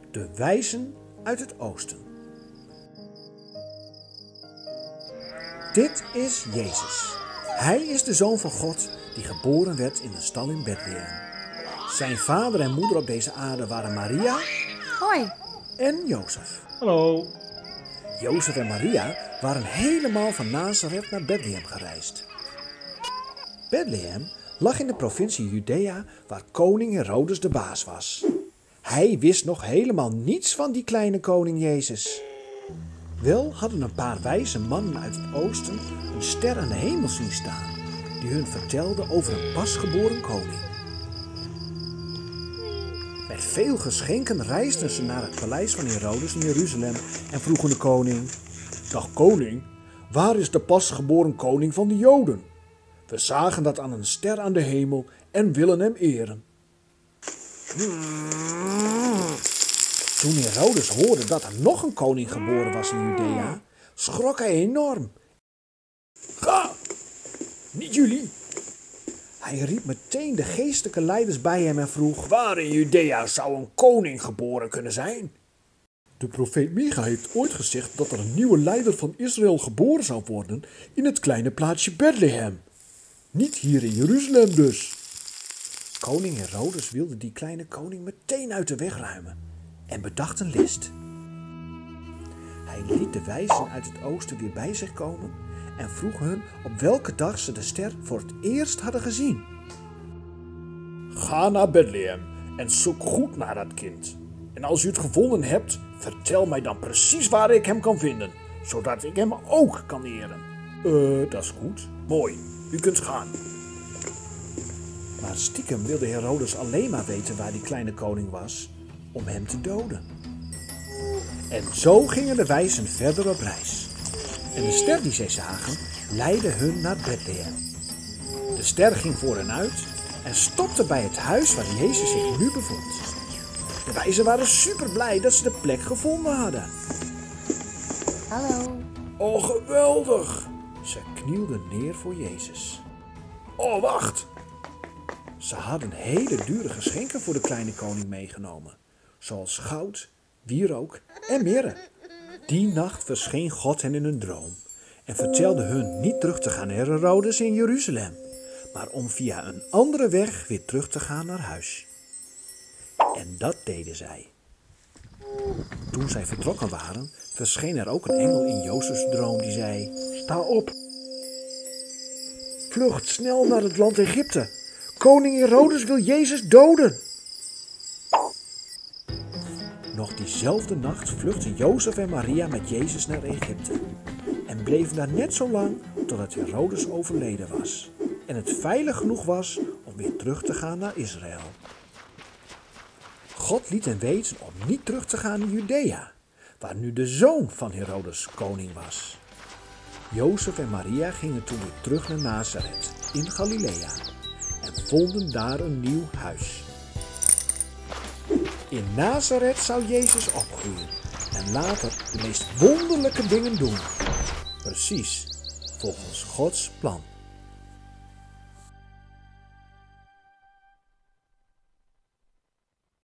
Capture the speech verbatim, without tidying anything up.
De wijzen uit het oosten. Dit is Jezus. Hij is de Zoon van God die geboren werd in een stal in Bethlehem. Zijn vader en moeder op deze aarde waren Maria Hoi. en Jozef. Hallo. Jozef en Maria waren helemaal van Nazareth naar Bethlehem gereisd. Bethlehem lag in de provincie Judea waar koning Herodes de baas was. Hij wist nog helemaal niets van die kleine koning Jezus. Wel hadden een paar wijze mannen uit het oosten een ster aan de hemel zien staan, die hun vertelde over een pasgeboren koning. Met veel geschenken reisden ze naar het paleis van Herodes in Jeruzalem en vroegen de koning: "Dag koning, waar is de pasgeboren koning van de Joden? We zagen dat aan een ster aan de hemel en willen hem eren." Toen Herodes hoorde dat er nog een koning geboren was in Judea, schrok hij enorm. "Ga, niet jullie!" Hij riep meteen de geestelijke leiders bij hem en vroeg: "Waar in Judea zou een koning geboren kunnen zijn?" "De profeet Micha heeft ooit gezegd dat er een nieuwe leider van Israël geboren zou worden in het kleine plaatsje Bethlehem. Niet hier in Jeruzalem dus." Koning Herodes wilde die kleine koning meteen uit de weg ruimen en bedacht een list. Hij liet de wijzen uit het oosten weer bij zich komen en vroeg hun op welke dag ze de ster voor het eerst hadden gezien. "Ga naar Bethlehem en zoek goed naar dat kind. En als u het gevonden hebt, vertel mij dan precies waar ik hem kan vinden, zodat ik hem ook kan eren." Eh, dat is goed. Mooi, u kunt gaan." Maar stiekem wilde Herodes alleen maar weten waar die kleine koning was, om hem te doden. En zo gingen de wijzen verder op reis. En de ster die zij zagen, leidde hun naar Bethlehem. De ster ging voor hen uit en stopte bij het huis waar Jezus zich nu bevond. De wijzen waren super blij dat ze de plek gevonden hadden. Hallo. "Oh, geweldig!" Ze knielden neer voor Jezus. "Oh, wacht!" Ze hadden hele dure geschenken voor de kleine koning meegenomen, zoals goud, wierook en mirre. Die nacht verscheen God hen in een droom en vertelde hun niet terug te gaan naar Herodes in Jeruzalem, maar om via een andere weg weer terug te gaan naar huis. En dat deden zij. Toen zij vertrokken waren, verscheen er ook een engel in Jozefs droom die zei: "Sta op! Vlucht snel naar het land Egypte! Koning Herodes wil Jezus doden!" Nog diezelfde nacht vluchtten Jozef en Maria met Jezus naar Egypte en bleven daar net zo lang totdat Herodes overleden was en het veilig genoeg was om weer terug te gaan naar Israël. God liet hen weten om niet terug te gaan in Judea, waar nu de zoon van Herodes koning was. Jozef en Maria gingen toen weer terug naar Nazareth in Galilea en vonden daar een nieuw huis. In Nazareth zou Jezus opgroeien en later de meest wonderlijke dingen doen. Precies volgens Gods plan.